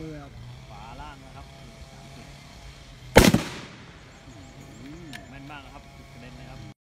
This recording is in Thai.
มือครับฝาล่างนะครับ